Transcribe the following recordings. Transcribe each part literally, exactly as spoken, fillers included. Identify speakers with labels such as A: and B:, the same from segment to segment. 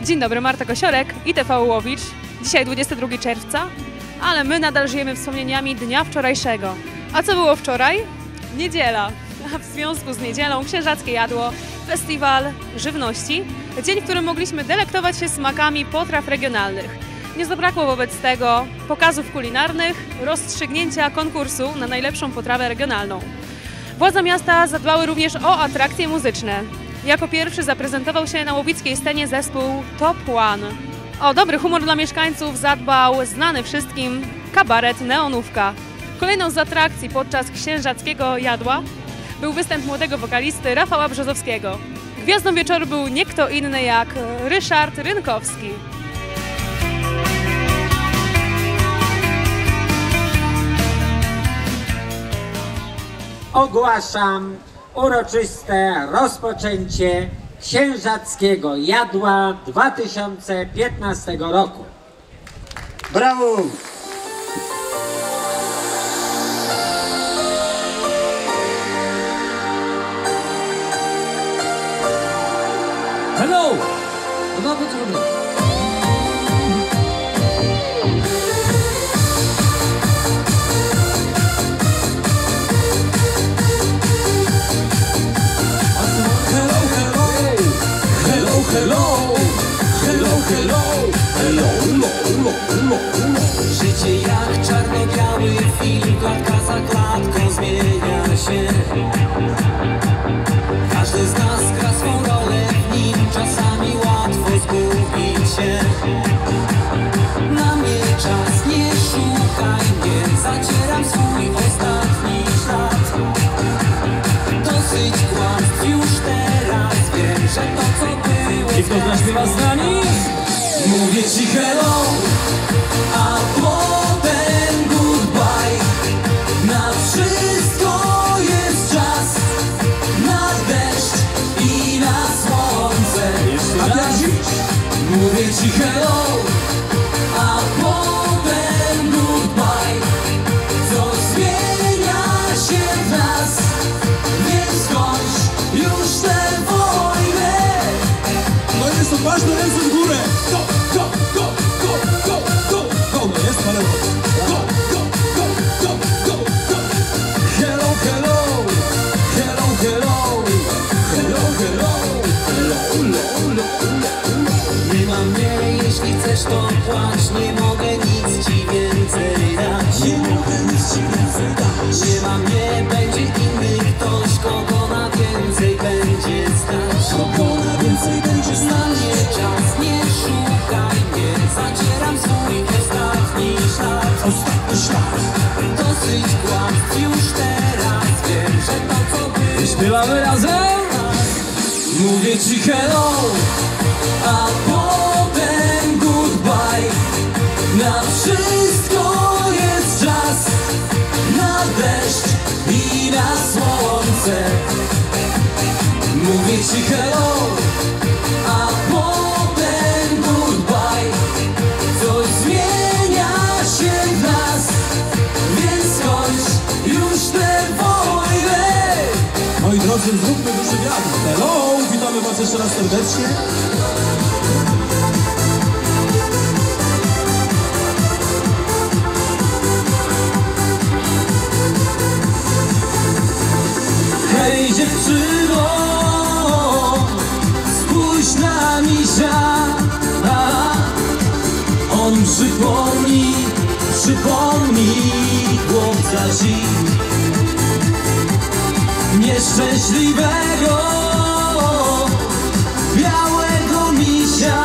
A: Dzień dobry, Marta Kosiorek, I T V Łowicz. Dzisiaj dwudziestego drugiego czerwca, ale my nadal żyjemy wspomnieniami dnia wczorajszego. A co było wczoraj? Niedziela. A w związku z niedzielą Księżackie Jadło, festiwal żywności. Dzień, w którym mogliśmy delektować się smakami potraw regionalnych. Nie zabrakło wobec tego pokazów kulinarnych, rozstrzygnięcia konkursu na najlepszą potrawę regionalną. Władze miasta zadbały również o atrakcje muzyczne. Jako pierwszy zaprezentował się na łowickiej scenie zespół Top One. O dobry humor dla mieszkańców zadbał znany wszystkim kabaret Neonówka. Kolejną z atrakcji podczas Księżackiego Jadła był występ młodego wokalisty Rafała Brzozowskiego. Gwiazdą wieczoru był nie kto inny jak Ryszard Rynkowski.
B: Ogłaszam uroczyste rozpoczęcie Księżackiego Jadła dwa tysiące piętnastego roku.
C: Brawo!
D: Hello! No potrzebne. Hello, hello, hello, hello, hello, hello, hello. Życie jak czarno-biały film, klatka za klatką zmienia się. Każdy z nas gra swą rolę w nim, czasami łatwo zgubić się. Na mnie czas, nie szukaj mnie, zacieram swój ostatni ślad. Dosyć kłamstw już teraz, wiem, że to co było. I kto zaśpiewa z nami? Mówię ci hello, a potem goodbye. Na wszystko jest czas, na deszcz i na słońce. A raz. Mówię ci hello, a potem goodbye. Co zmienia się w nas, więc skończ już tę wojnę. No jest odważne, ręce w górę. Go, go, go, go, go, go. Go, no jest, ale go, go, go, go, go, go, go. Hello, hello, hello, hello, hello, hello, hello, hello, hello. Nie ma mnie, jeśli chcesz to płacz, nie mogę nic ci więcej dać. Nie mogę nic ci więcej dać. Nie ma mnie, będzie inny ktoś, kogo na więcej będzie stać. Kogo na więcej będzie stać. Na mnie czas, nie szukaj mnie, zacieram swój ostatni ślad. Ostatni ślad. Dosyć kłamstw już teraz, wiem, że to co było. Śpiewamy razem? Mówię ci hello, a potem goodbye. Na wszystko jest czas, na deszcz i na słońce. Mówię ci hello, a potem goodbye. Coś zmienia się w nas, więc skończ już tę wojnę. Moi drodzy, zróbmy duży wiatr. Hello, witamy was jeszcze raz serdecznie. Hej dziewczyno, spójrz na misia. On przypomni, przypomni chłopca dziś nieszczęśliwego, białego misia,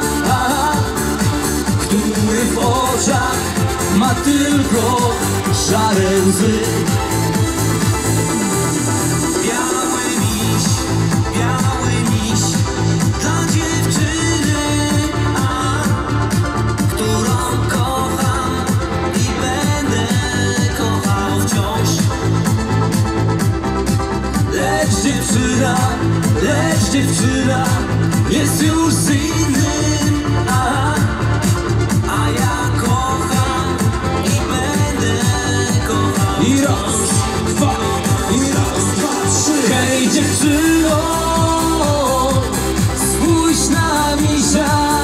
D: który w oczach ma tylko szare łzy. Biały miś, biały miś dla dziewczyny, a, którą kocham i będę kochał wciąż. Lecz dziewczyna, lecz dziewczyna jest już z innym, a, a ja kocham i będę kochał wciąż. I raz, dwa, i raz, dwa, trzy. Hej dziewczyno, spójrz na misia.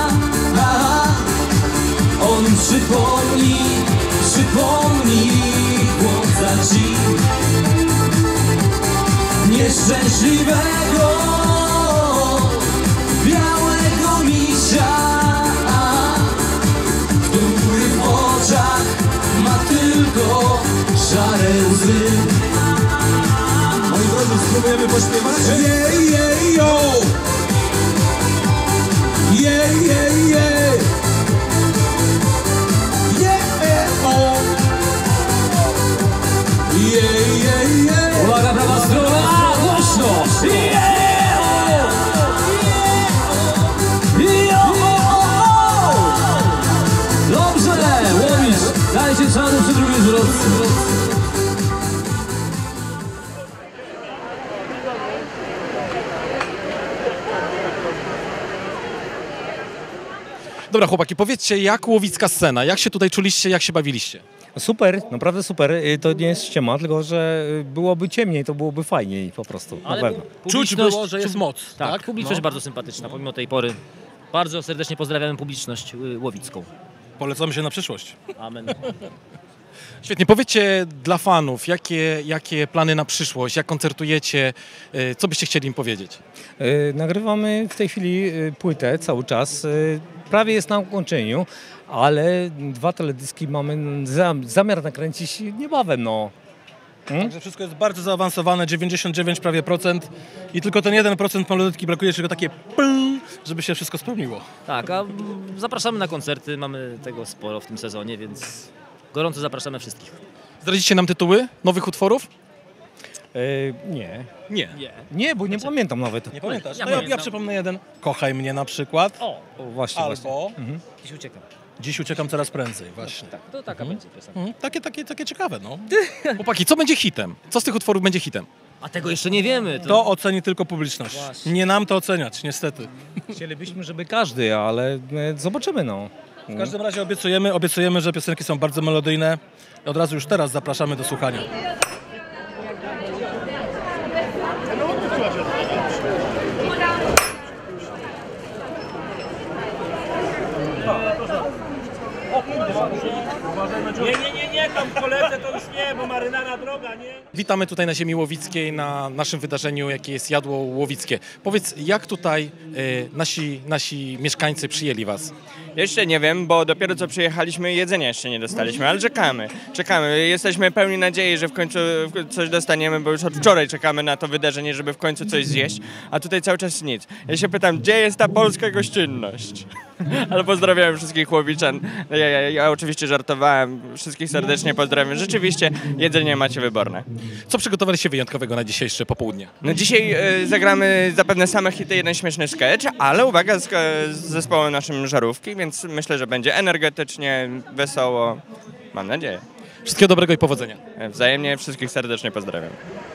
D: przypomnij chłopca ci nieszczęśliwego, białego misia, który w oczach ma tylko szare łzy. Moi drodzy, spróbujemy pośpiewać? Jej, jej, jo! Jej, jej, jej! Jej, o! Jej, jej, jej! Uwaga, prawa strona! A, głośno! Jej, o! Jej, o! Dobrze! Łowisz! Dajcie czadu przy drugim zwrotce.
E: Dobra chłopaki, powiedzcie, jak łowicka scena, jak się tutaj czuliście, jak się bawiliście?
F: Super, naprawdę super. Y, To nie jest ściema, tylko że y, byłoby ciemniej, to byłoby fajniej po prostu, na
G: Ale
F: pewno.
E: Czuć było, że jest moc,
G: Tak,
E: tak?
G: publiczność
E: No.
G: bardzo sympatyczna, pomimo tej pory. Bardzo serdecznie pozdrawiamy publiczność y, łowicką.
E: Polecamy się na przyszłość.
G: Amen.
E: Świetnie, powiedzcie dla fanów, jakie, jakie plany na przyszłość, jak koncertujecie, y, co byście chcieli im powiedzieć?
F: Y, Nagrywamy w tej chwili y, płytę cały czas. y, Prawie jest na ukończeniu, ale dwa teledyski mamy za, zamiar nakręcić niebawem, no.
E: Także wszystko jest bardzo zaawansowane, dziewięćdziesiąt dziewięć prawie procent i tylko ten jeden procent melodyczki brakuje, tylko takie pym, żeby się wszystko spełniło.
G: Tak, a mm, zapraszamy na koncerty, mamy tego sporo w tym sezonie, więc gorąco zapraszamy wszystkich.
E: Zdradzicie nam tytuły nowych utworów?
F: Y, Nie,
E: Nie.
G: Nie.
F: nie, bo nie pamiętam nawet.
E: Nie pamiętasz?
G: Ja
E: No ja, ja
G: pamiętam.
E: przypomnę jeden. Kochaj mnie na przykład.
G: O,
F: O, właśnie, właśnie.
E: Albo
G: dziś uciekam.
E: Dziś uciekam coraz prędzej, właśnie.
G: Tak, to taka będzie piosenka.
E: Mhm, takie, takie, takie ciekawe, no. Chłopaki, co będzie hitem? Co z tych utworów będzie hitem?
G: A tego jeszcze nie wiemy. To...
E: To oceni tylko publiczność.
G: Właśnie.
E: Nie nam to oceniać, niestety.
F: Chcielibyśmy, żeby każdy, ale y, zobaczymy, no.
E: W każdym razie obiecujemy, obiecujemy, że piosenki są bardzo melodyjne. Od razu już teraz zapraszamy do słuchania.
H: Nie, nie, nie, nie, tam koledze to już nie, bo marynarna droga, nie?
E: Witamy tutaj na ziemi łowickiej, na naszym wydarzeniu, jakie jest Jadło Łowickie. Powiedz, jak tutaj y, nasi, nasi mieszkańcy przyjęli was?
I: Jeszcze nie wiem, bo dopiero co przyjechaliśmy, jedzenia jeszcze nie dostaliśmy, ale czekamy, czekamy. Jesteśmy pełni nadziei, że w końcu coś dostaniemy, bo już od wczoraj czekamy na to wydarzenie, żeby w końcu coś zjeść, a tutaj cały czas nic. Ja się pytam, gdzie jest ta polska gościnność? Ale pozdrawiam wszystkich łowiczan. Ja, ja, ja oczywiście żartowałem, wszystkich serdecznie pozdrawiam. Rzeczywiście jedzenie macie wyborne.
E: Co przygotowaliście wyjątkowego na dzisiejsze popołudnie?
I: No dzisiaj e, zagramy zapewne same hity, jeden śmieszny sketch, ale uwaga z, z zespołem naszym Żarówki, więc myślę, że będzie energetycznie, wesoło. Mam nadzieję.
E: Wszystkiego dobrego i powodzenia.
I: Wzajemnie wszystkich serdecznie pozdrawiam.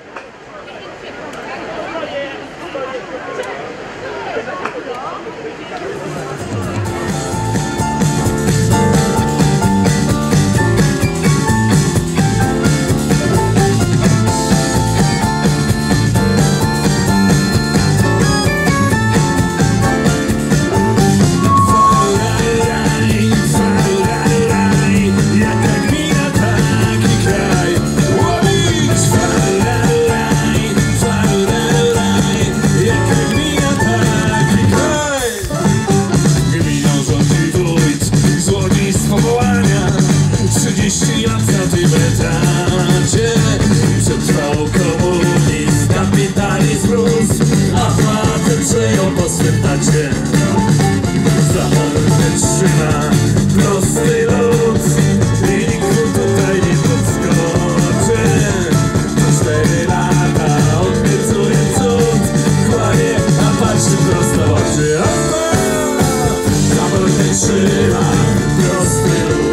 D: trzydzieści lat na tym etacie przetrwał komunizm, kapitalizm rósł, a władze przejął po swym tacie. Za mordę trzyma prosty lud i nikt tutaj nie podskoczy. Cztery lata obiecuje cud, kłamie, a patrzy prosto w oczy. Za mordę trzyma prosty lud.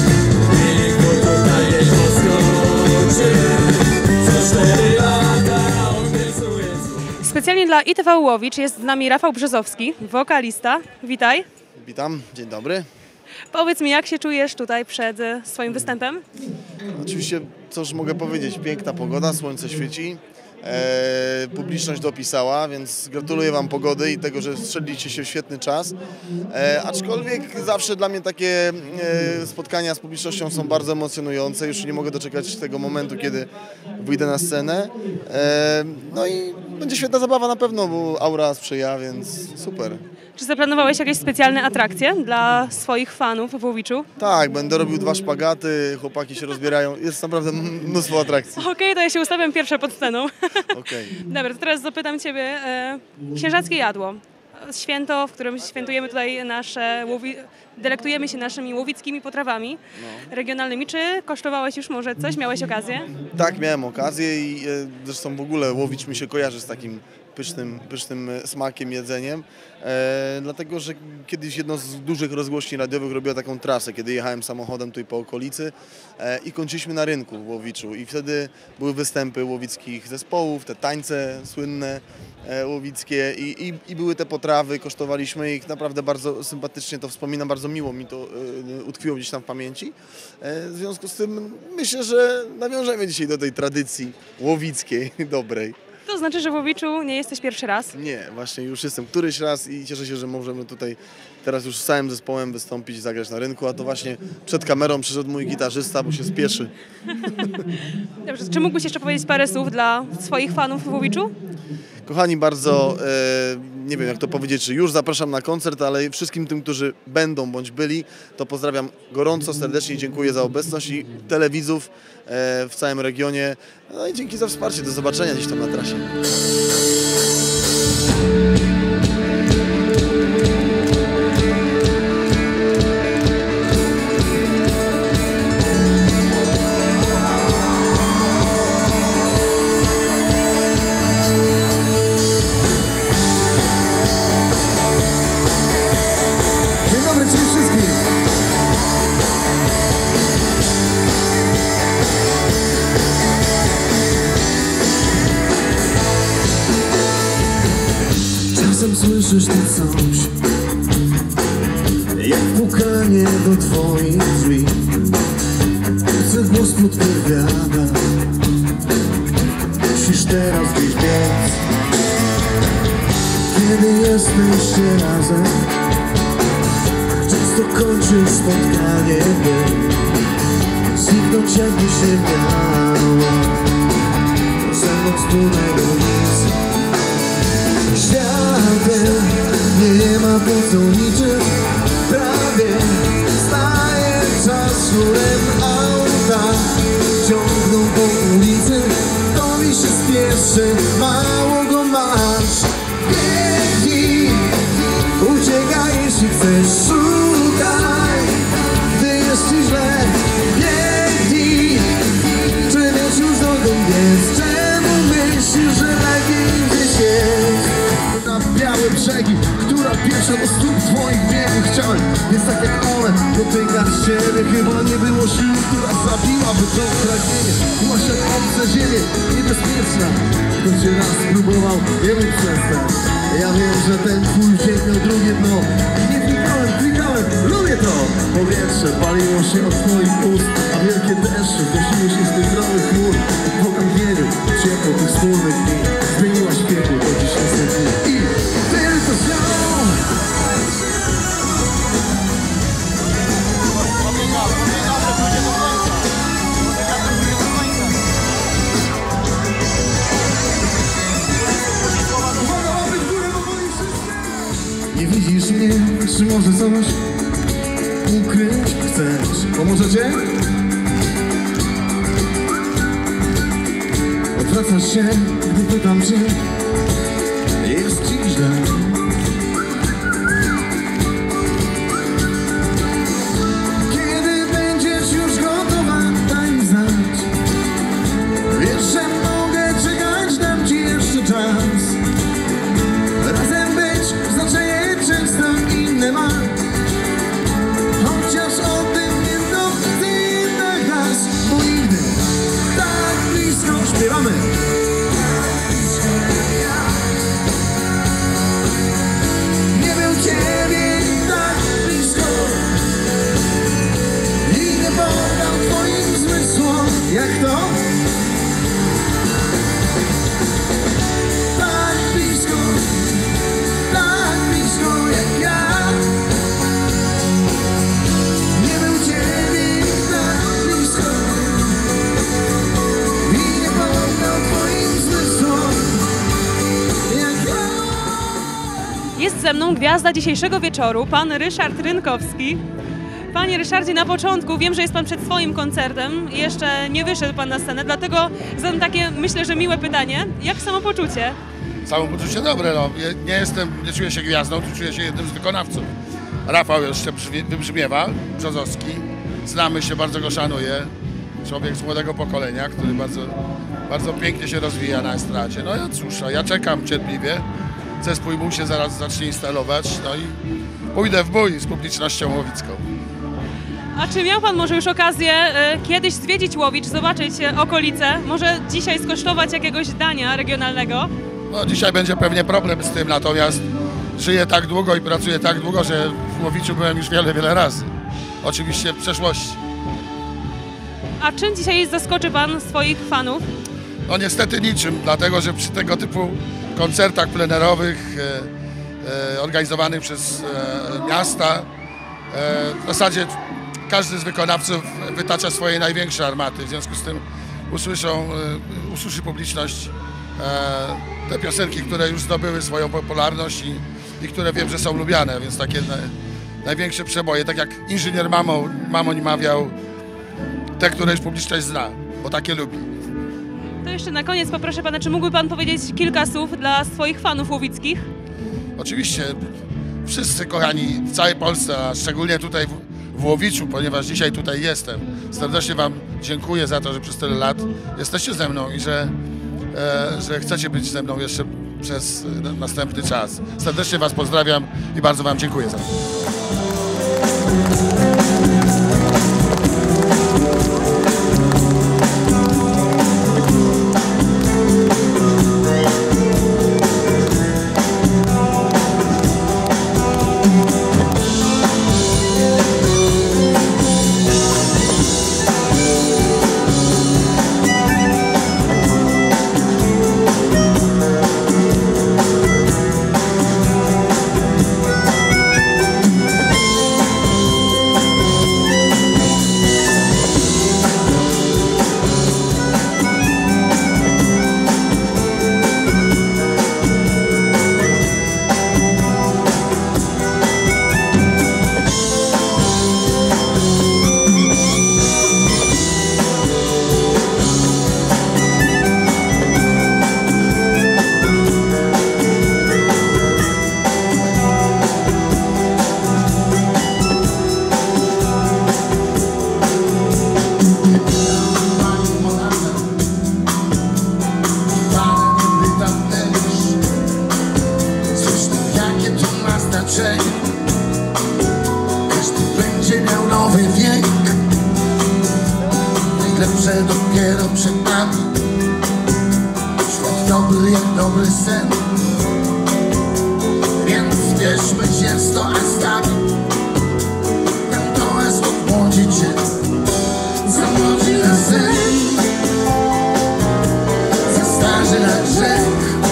A: Specjalnie dla I T V Łowicz jest z nami Rafał Brzozowski, wokalista. Witaj.
J: Witam, dzień dobry.
A: Powiedz mi, jak się czujesz tutaj przed swoim występem?
J: Oczywiście, cóż mogę powiedzieć, piękna pogoda, słońce świeci, e, publiczność dopisała, więc gratuluję Wam pogody i tego, że strzeliście się w świetny czas. E, aczkolwiek zawsze dla mnie takie e, spotkania z publicznością są bardzo emocjonujące. Już nie mogę doczekać tego momentu, kiedy wyjdę na scenę. E, no i będzie świetna zabawa na pewno, bo aura sprzyja, więc super.
A: Czy zaplanowałeś jakieś specjalne atrakcje dla swoich fanów w Łowiczu?
J: Tak, będę robił dwa szpagaty, chłopaki się rozbierają. Jest naprawdę mnóstwo atrakcji.
A: Okej, okay, to ja się ustawiam pierwsza pod sceną.
J: Okej.
A: Dobra, to teraz zapytam Ciebie. E, księżackie jadło. Święto, w którym świętujemy tutaj nasze, łowi... delektujemy się naszymi łowickimi potrawami no. regionalnymi. Czy kosztowałeś już może coś? Miałeś okazję?
J: Tak, miałem okazję i e, zresztą w ogóle Łowicz mi się kojarzy z takim pysznym, pysznym smakiem, jedzeniem, e, dlatego, że kiedyś jedno z dużych rozgłośni radiowych robiło taką trasę, kiedy jechałem samochodem tutaj po okolicy e, i kończyliśmy na rynku w Łowiczu i wtedy były występy łowickich zespołów, te tańce słynne e, łowickie i, i, i były te potrawy, kosztowaliśmy ich naprawdę bardzo sympatycznie, to wspominam, bardzo miło mi to e, utkwiło gdzieś tam w pamięci. E, w związku z tym myślę, że nawiążemy dzisiaj do tej tradycji łowickiej, dobrej.
A: To znaczy, że w Łowiczu nie jesteś pierwszy raz?
J: Nie, właśnie już jestem któryś raz i cieszę się, że możemy tutaj teraz już z całym zespołem wystąpić i zagrać na rynku, a to właśnie przed kamerą przyszedł mój gitarzysta, bo się spieszy.
A: Dobrze, czy mógłbyś jeszcze powiedzieć parę słów dla swoich fanów w Łowiczu?
J: Kochani, bardzo, e, nie wiem jak to powiedzieć, czy już zapraszam na koncert, ale wszystkim tym, którzy będą bądź byli, to pozdrawiam gorąco, serdecznie i dziękuję za obecność i telewidzów e, w całym regionie. No i dzięki za wsparcie. Do zobaczenia gdzieś tam na trasie.
K: Słyszysz ty coś, jak pukanie do twoich drzwi. Chcę głos podpowiada, musisz teraz gdzieś biec. Kiedy jesteście razem, często kończysz spotkanie, by zniknąć jakby się miało ze mną wspólnego nic. Światem nie ma po co liczyć, prawie staje czas szurem auta. Ciągną po ulicy, to mi się spieszy, mało go masz. Biegnij, uciekaj jeśli chcesz, szukaj, gdy jest ci źle. Biegnij, czy wiesz już dokąd jest, czemu myślisz, że lepiej gdzieś jest? Białe brzegi, która pierwsza do stóp twoich biegów chciałem, więc tak jak one dotykać ciebie. Chyba nie było sił, która zabiłaby to pragnienie. Byłaś jak obce ziemię, niebezpieczna. Kto cię raz spróbował, nie mógł przestać. Ja wiem, że ten twój dzień miał drugie dno. Nie klikałem, klikałem, lubię to. Powietrze paliło się od twoich ust, a wielkie deszcze wnosiły się z tych zdrowych chmur. Po kampieniu, ciepło tych wspólnych dni zmieniłaś piekło do dziś niestety. I tylko z nią nie widzisz mnie, czy może coś ukryć chcesz? Pomożecie? Odwracasz się, gdy pytam cię, jest ci źle. Kiedy będziesz już gotowa, daj mi znać. Wiesz, że mogę czekać, dam ci jeszcze czas. Razem być, znaczenie często inne ma. Chociaż o tym jedno ty innych nas, bo nigdy tak blisko śpiewamy.
A: ze mną gwiazda dzisiejszego wieczoru, pan Ryszard Rynkowski. Panie Ryszardzie, na początku wiem, że jest pan przed swoim koncertem i jeszcze nie wyszedł pan na scenę, dlatego zadam takie, myślę, że miłe pytanie. Jak samopoczucie?
L: Samopoczucie dobre, no. Nie jestem, nie czuję się gwiazdą, tu czuję się jednym z wykonawców. Rafał jeszcze wybrzmiewa, Brzozowski. Znamy się, bardzo go szanuję. Człowiek z młodego pokolenia, który bardzo, bardzo pięknie się rozwija na estradzie. No ja cóż, ja czekam cierpliwie. Zespój mój się zaraz zacznie instalować, no i pójdę w bój z publicznością łowicką.
A: A czy miał pan może już okazję e, kiedyś zwiedzić Łowicz, zobaczyć e, okolice? Może dzisiaj skosztować jakiegoś dania regionalnego?
L: No dzisiaj będzie pewnie problem z tym, natomiast żyję tak długo i pracuję tak długo, że w Łowiczu byłem już wiele, wiele razy. Oczywiście w przeszłości.
A: A czym dzisiaj zaskoczy pan swoich fanów?
L: No niestety niczym, dlatego że przy tego typu koncertach plenerowych e, e, organizowanych przez e, miasta e, w zasadzie każdy z wykonawców wytacza swoje największe armaty, w związku z tym usłyszą, e, usłyszy publiczność e, te piosenki, które już zdobyły swoją popularność i, i które wiem, że są lubiane, więc takie na, największe przeboje, tak jak inżynier Mamo, Mamoń mawiał, te, które już publiczność zna, bo takie lubi.
A: To jeszcze na koniec poproszę pana, czy mógłby pan powiedzieć kilka słów dla swoich fanów łowickich?
L: Oczywiście, wszyscy kochani w całej Polsce, a szczególnie tutaj w, w Łowiczu, ponieważ dzisiaj tutaj jestem. Serdecznie wam dziękuję za to, że przez tyle lat jesteście ze mną i że, e, że chcecie być ze mną jeszcze przez następny czas. Serdecznie was pozdrawiam i bardzo wam dziękuję za to.
K: Każdy będzie miał nowy wiek, najlepsze dopiero przed nami. Świat dobry jak dobry sen, więc bierzmy się sto astami. Ten toast odmłodzi cię, zamłodzi na sen, zastarzy na grzech.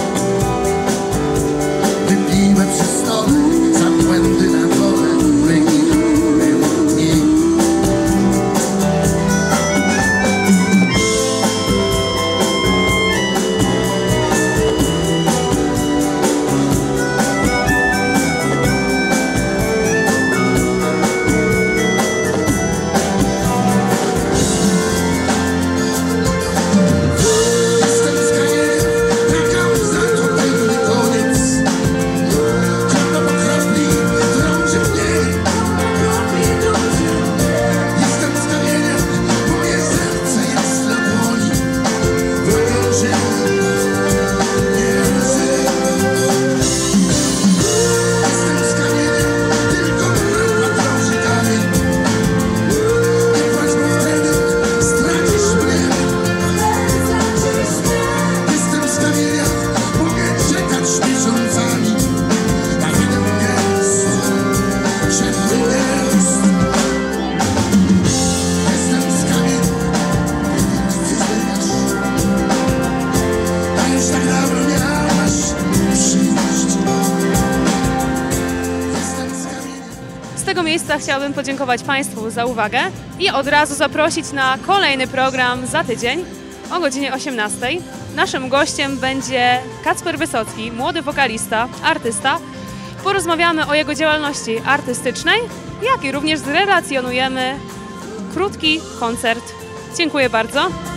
K: Wypijmy przy stole za błędy na dole, by ich było mniej. Jestem z kariery, taka łza to piękny koniec. Kropla po kropli drąży mnie. Jestem z kamienia, moje serce jest na dłoni. Drogą żyję, nie żyję. Jestem z kamienia, tylko kropla drąży kamień. Nie płacz, bo wtedy stracisz mnie. Jestem z kamienia, mogę czekać miesiącami na jeden gest, ciepły gest. Jestem z kamienia, ty zdychasz, a już tak dawno miałaś przyjść. Jestem z kamienia.
A: Z tego miejsca chciałabym podziękować Państwu za uwagę i od razu zaprosić na kolejny program za tydzień o godzinie osiemnastej. Naszym gościem będzie Kacper Wysocki, młody wokalista, artysta, Porozmawiamy o jego działalności artystycznej, jak i również zrelacjonujemy krótki koncert. Dziękuję bardzo.